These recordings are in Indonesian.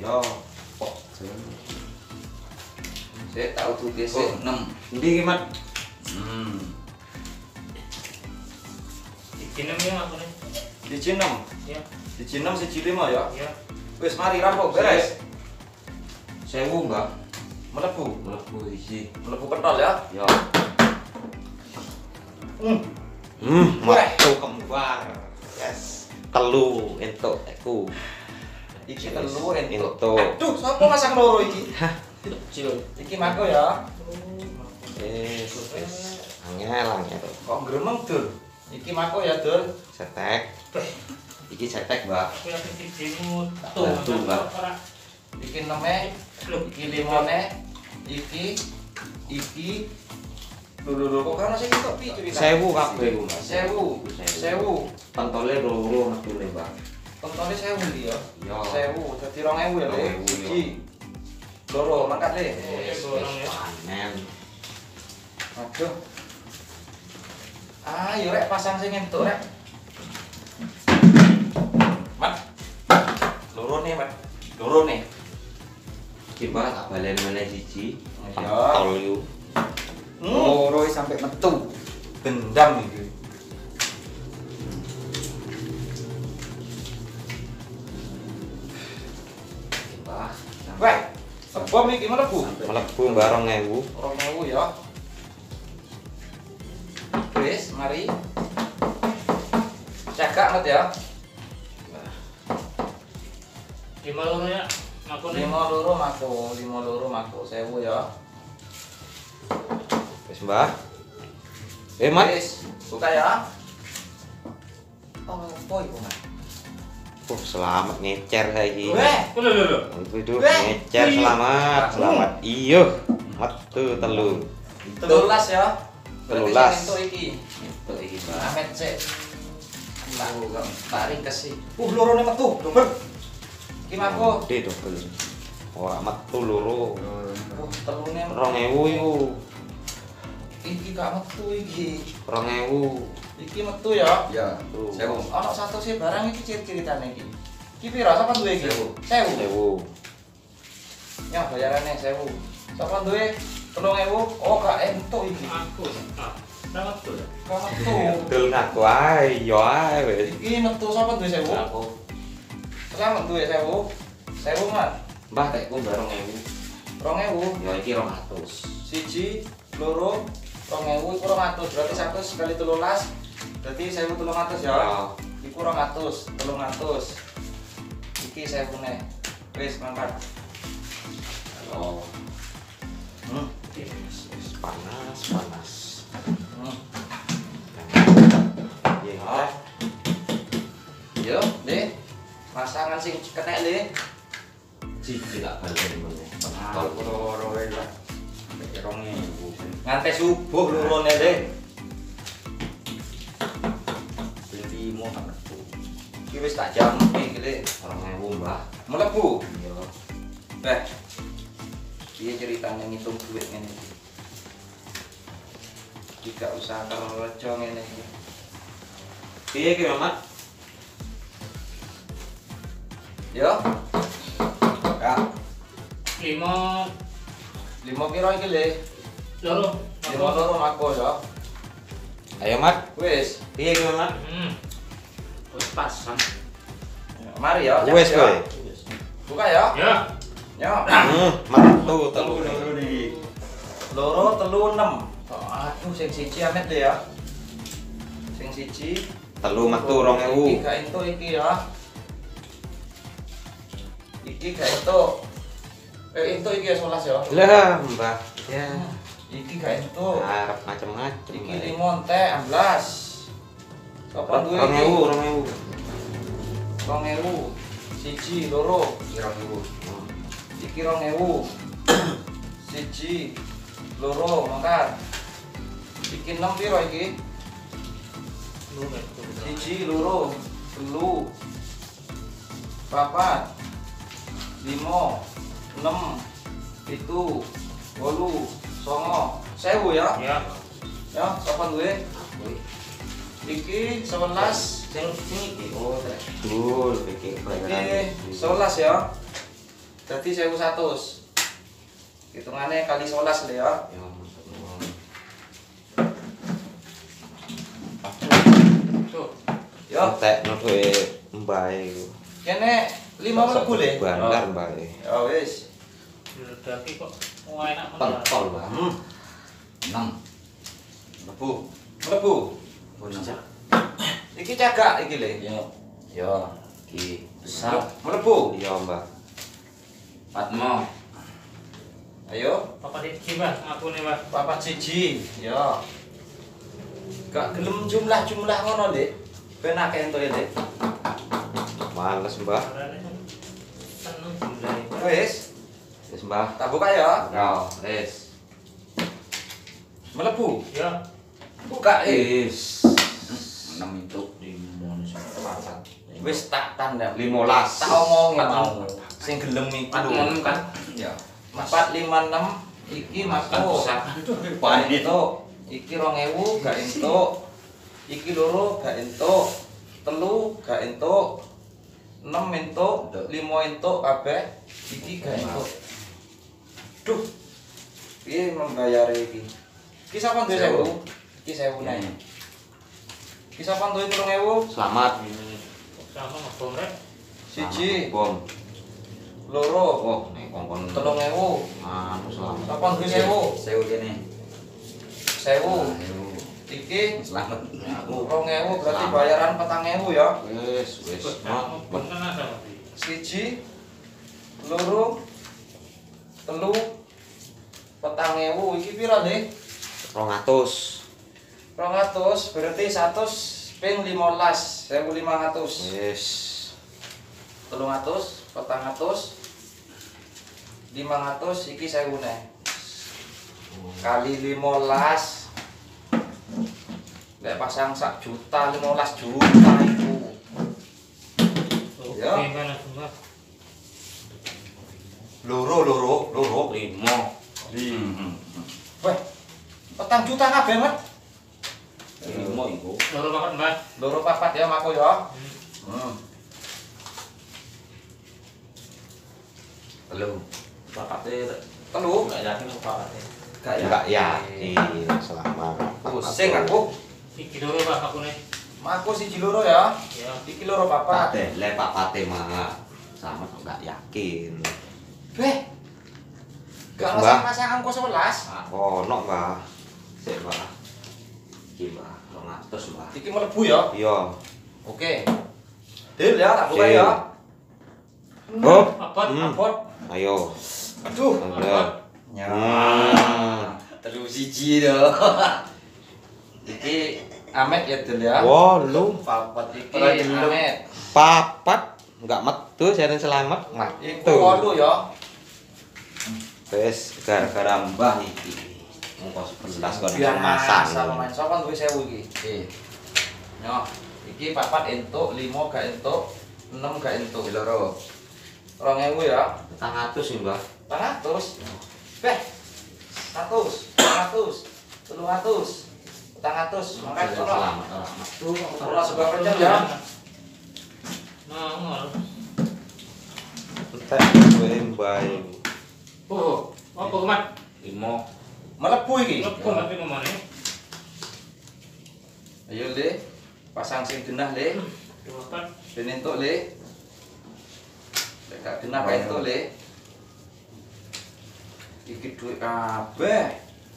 Yo. Kok saya tahu tuh dia 6. Endi iki, Mat? Iki 6 ya aku nih. Siji 6. Ya. Siji 6 siji 5 ya. Ya. Wis mari rampok beres. 1000, Mbak. Mlebu. Mlebu siji. Mlebu pentol ya. Yo. Metu kembar. Yes. Telu entuk teku. Iki telu entuk. Aduh, sapa masang loro iki? Kecil. Iki mako ya. Wis. Angel. Kok gremeng, Dul? Iki mako ya, Dul. Setek. Iki setek, Mbak. Aku yang sisimu Tuh, Mbak. Iki 6-e, iki 5-e, iki lho kok kan sing entuk pi cerita. 1000 kabeh, Mbak. 1000. Pentole loro metune, Mbak. Pentole 1000 iki ya. Yo. 1000 dadi 2000 ya, Le. 2000, yo. Iki. Loro mangkat, Le. Panen. Aduh. Ayo rek pasang sing entuk rek. Mat. Loro nih, Mat. Loro nih. Iki Mbak tak balen meneh siji. Ya. Pentol yo. Loro sampai metu. Dendam iki. Mbak. Weh, sebom iki mlebu. Mlebu Mbak 2000. 2000 ya. Wis, mari. Cagak Mat ya. 5 loro ya. Aku nih. 5 loro mako 1000 ya. Wis Mbak. Mat. Wis, buka ya. Oh, apa iku, Mat? Selamat ngecer saiki. Weh, Lho. Itu Weh, ngecer selamat. Iyo. Metu telu. 13 ya. Berarti 13. sing entuk iki. Entuk iki Mbak. Amet sik. Tak ringkes sih. Lorone metu, dobel. Iki mako. Gede dobel. Ora metu loro. Telune 2000 iku. Iki gak metu iki. 2000. Iki metu ya. Ya, tuh. Ono satu sih barang iki ciri-ciritane iki. Iki piro? Sapa duwe iki? 1000. 1000. Ya bayarane 1000. Sapa duwe? 3000. Oh gak entuk iki. Aku. Selamat tuh. Gak metu. Dul ngaku ae, yo ae wis. Iki metu sapa duwe 1000? Aku. Selamat duwe 1000. 1000 Mat. Mbah tekku mbak 2000. 2000. Ya iki 200. Siji, loro, 2000 iku 200. Berarti 100 kali 13. Berarti 1300 ya. Iku 200, 300. Iki 1000 ne. Wis mangkat. Oh, Hmm. wis panas. Hmm. Iya. Ah. Yo, Le. Pasangan sing kenek, Le. Siji tak balen meneh. Tol loro wae lah. 2000. Nganti subuh lurone, Le. Beli mau metu. Iki wis tak jam iki, Le. 2000 mbah. Mlebu. Iya. Beh. Piye ceritanya ngitung duit ngene iki? Tidak usah terlejo ngene iki. Piye ki Mamat? Yo. Ya, 5 5 piro iki, Le? loro. 5 loro mako ya. Ayo Mat, Wis, piye ki Mamat? Terus pasang. mari ya. Wis ya. kowe. Buka ya. Ya. Ya. Metu telu. Loro, telu, 6. Aduh, sing siji amet Le ya. Sing siji Telu metu Iki 2000. gak entuk iki ya. Iki gak entuk. Entuk iki ya 11 ya. Lah, Mbah. Ya. Iki gak entuk. Arep macem-macem. Iki limon teh 16. Sopo duwe iki? 2000. 2000. Siji, loro. 2000. Iki 2000. Siji, loro, mangkat. Iki 6 piro iki? Siji, loro, telu, papat, 5, 6, 7, 8, 9, 1000 ya? Ya. Ya, sapa duwe? Iki 11. Sing iki oh, Bul, iki Iki 11 ya. Dadi 1100. Hitungane kali 11 le ya. Ya matur nuwun. Tuh. Yo, Tekno duwe mbae iku. kene 5 mlebu le. Bandar mbae. Ya wis. Daki kok mau enak mana? Pentol, Mbah. 6. Mlebu. Mlebu. Bonus. Iki cagak iki le. Yo. Ki besar. Mlebu. Iya, Mbah. Patmo. Ayo, Papa iki Mbah, aku nih Mbah. papat siji. Ya. Gak gelem jumlah-jumlah ngono, Dik. Ben akeh entuk Dik. Males, Mbah. Seneng jumlahe. Wis, Wis, Mbah. tak buka ya. Yo, wis. Mlebu. Ya. Buka Wis. 6 itu 5 Wis tak tanda. 15. Tak omongi Tak mau. omong. Sing gelem iku. 4 kan? Ya. 456 iki masuk. Gak entuk. Iki 2000 gak entuk. Iki loro gak entuk. Telu gak entuk. 6 entuk, 5 entuk kabeh. Iki gak entuk. Duh. Piye membayare iki? Iki sapa duwe 1000? Iki 1000 nek. Iki sapa duwe 3000? Selamat. Sama ngobong rek. Siji, Bom. loro, Oh, nek kongkon 3000. anu selamat. Sapa duwe 1000? Sewu kene. 1000. Sewu. Iki Selamat. aku 2000 berarti bayaran 4000 ya. Wis, wis. Ngobong kan ada. Siji, loro, telu, 4000 iki pira, Dik? 200. 200 berarti 100 ping 15, 1500. Wis. 300, 400, 500 iki 1000 neh. Kali 15. Lek pasang sak juta 15 juta iku. Ya. Oke, mana Mbah? Loro. 5. Weh. 4 juta kabeh, Mat. 5 iku. Loro papat Mbah. Loro papat ya mako ya. Belum. Pakate Telu. enggak yakin pakate. Enggak yakin selamat. Pusing aku. Iki loro Mbah aku nih. Mako siji loro ya. Ya. Iki loro papat. Pate, le Pak Pate mah. Sama kok enggak yakin. Beh. Gak Mbah. pasang angko 11. Ono, Mbah. Sik, Mbah. Iki, Mbah. 200, Mbah. Iki mlebu ya. Iya. Oke. Deal ya, tak buka Deal. ya. Oh. Papat. Apot. Ayo. Aduh. Ada. Ya. Terus siji lho. Iki Amet ya Del ya. Wah, lu Papat iki Ora gelem. Amet. papat enggak metu jaring selamat Iku metu. 8 ya. Wis gara-gara Mbah iki. Ongkos 11 kon Biasa masang. main sapa duwe 1000 iki. Yo, iki papat entuk, 5 gak entuk, 6 gak entuk. Loro. 2000 ya. 400 sih, Mbah. 400. Beh. 100, 200, 300, 400. Mangkat Jaring ono. selamat ora metu. Ono sebab kenceng ya. Nongol. Entek kowe mbae. Oh, apa Mat? 5. Melebu iki. Lepo tapi ngomongnya. Ayo Le. Pasang sing genah Le. Papat. Ben entuk Le. Lek gak genah kae entuk Le. Iki duit kabeh.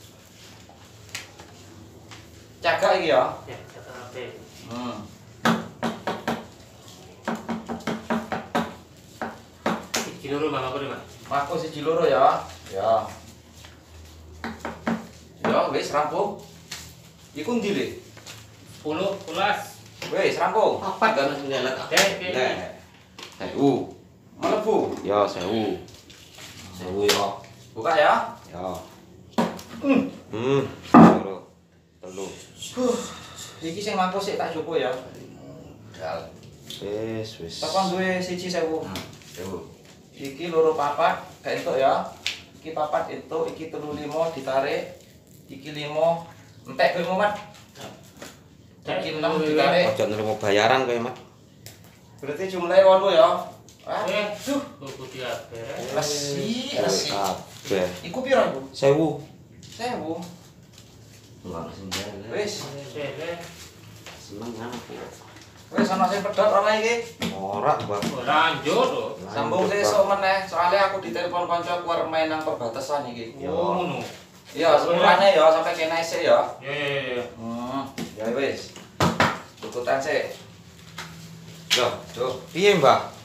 Cagak iki ya. Ya, kata apa? Iki loro Mbah aku nih Mbah. Aku siji loro ya. Ya. Ya wis rampung. Iku ndi Le? 10, 11. Wis rampung. Papat kan sing nyelek. Oke, oke. Lek. 1000. Melebu. Ya 1000. 1000 ya. Buka ya. Ya. Loro. Telu. Iki sing mangko sik tak jopo ya. Dal. Wis, wis. Sapa duwe siji 1000. Sewu. Iki loro papat gak entuk ya. Iki papat entuk, iki 35 ditarik. Iki 5 entek kowe Mat. Iki 6 ditarik. Ojo nerimo bayaran kowe, Mat. Berarti jumlahnya 8 ya. Aduh, Tuku diabetes. asih. Kabeh. Iku piro iku? 1000. 1000. Enggak sendiri. Wis, Bele. Seneng kan aku. wis ana sing pedhot ora iki. Ora, Bang. Lanjut lho. Sambung sesuk meneh, soalnya aku ditelepon kanca arep main nang perbatasan iki. Oh, ngono. Iya, sepurane ya sampai kene isih ya. Ya. Ya wis. Tukutan sik. Yo, Duh. piye, Mbah?